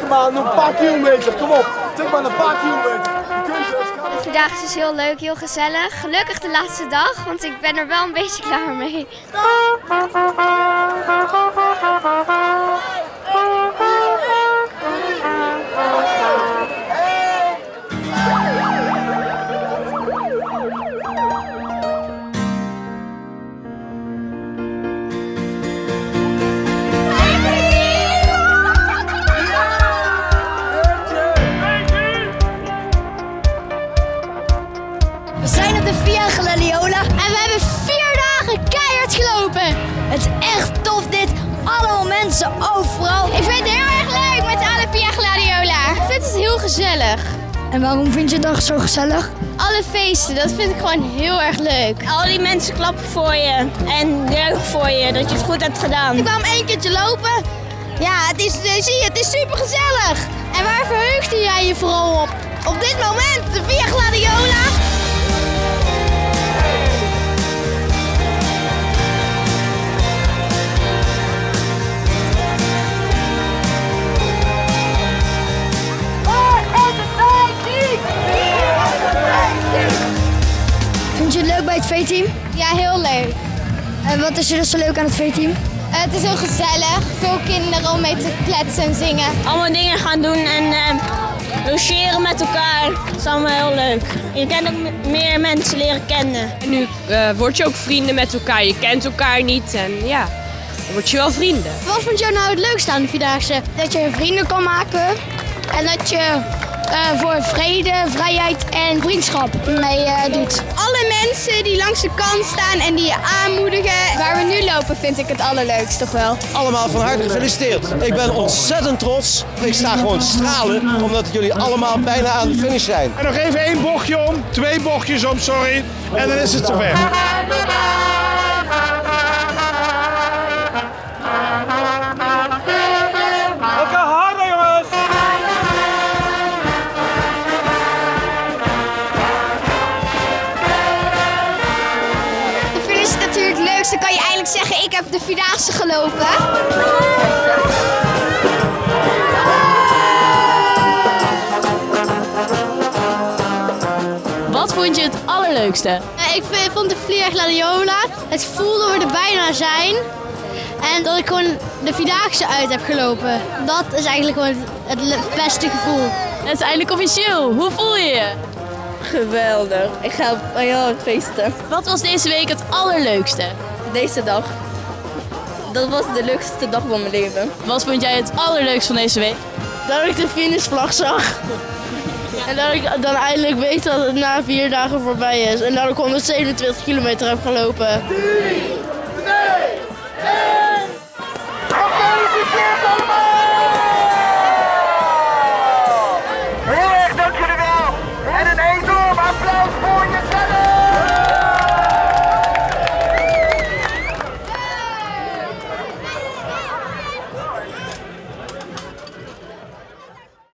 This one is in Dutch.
tik maar een paar kilometer, kom op. Tik maar een paar kilometer. Je kunt het. De Vierdaagse is heel leuk, heel gezellig. Gelukkig de laatste dag, want ik ben er wel een beetje klaar mee. We zijn op de Via Gladiola en we hebben 4 dagen keihard gelopen. Het is echt tof dit. Allemaal mensen overal. Ik vind het heel erg leuk met alle Via Gladiola. Ik vind het heel gezellig. En waarom vind je het dan zo gezellig? Alle feesten, dat vind ik gewoon heel erg leuk. Al die mensen klappen voor je en juichen voor je dat je het goed hebt gedaan. Ik kwam 1 keertje lopen. Ja, het is super gezellig. En waar verheugde jij je vooral op? Op dit moment, de Via Gladiola. Vind je het leuk bij het V-team? Ja, heel leuk. En wat is er dus zo leuk aan het V-team? Het is heel gezellig. Veel kinderen om mee te kletsen en zingen. Allemaal dingen gaan doen en logeren met elkaar. Dat is allemaal heel leuk. Je kan ook meer mensen leren kennen. En nu word je ook vrienden met elkaar. Je kent elkaar niet en ja, dan word je wel vrienden. Wat vond jou nou het leukste aan de Vierdaagse? Dat je vrienden kan maken en dat je voor vrede, vrijheid en vriendschap mee doet. Alle mensen die langs de kant staan en die je aanmoedigen. Waar we nu lopen vind ik het allerleukst toch wel. Allemaal van harte gefeliciteerd. Ik ben ontzettend trots. Ik sta gewoon stralen omdat jullie allemaal bijna aan de finish zijn. En nog even 1 bochtje om, 2 bochtjes om, sorry. En dan is het zover. Elkaar harder, jongens! De finish is natuurlijk het leukste. Dan kan je eindelijk zeggen, ik heb de Vierdaagse gelopen. Wat vond je het allerleukste? Ik vond de Via Gladiola, het gevoel dat we er bijna zijn. En dat ik gewoon de Vierdaagse uit heb gelopen. Dat is eigenlijk gewoon het beste gevoel. Het is eindelijk officieel. Hoe voel je je? Geweldig. Ik ga heel hard feesten. Wat was deze week het allerleukste? Deze dag. Dat was de leukste dag van mijn leven. Wat vond jij het allerleukst van deze week? Dat ik de finishvlag zag. En dat ik dan eindelijk weet dat het na 4 dagen voorbij is. En dat ik 127 kilometer heb gelopen. 3, 2, 1.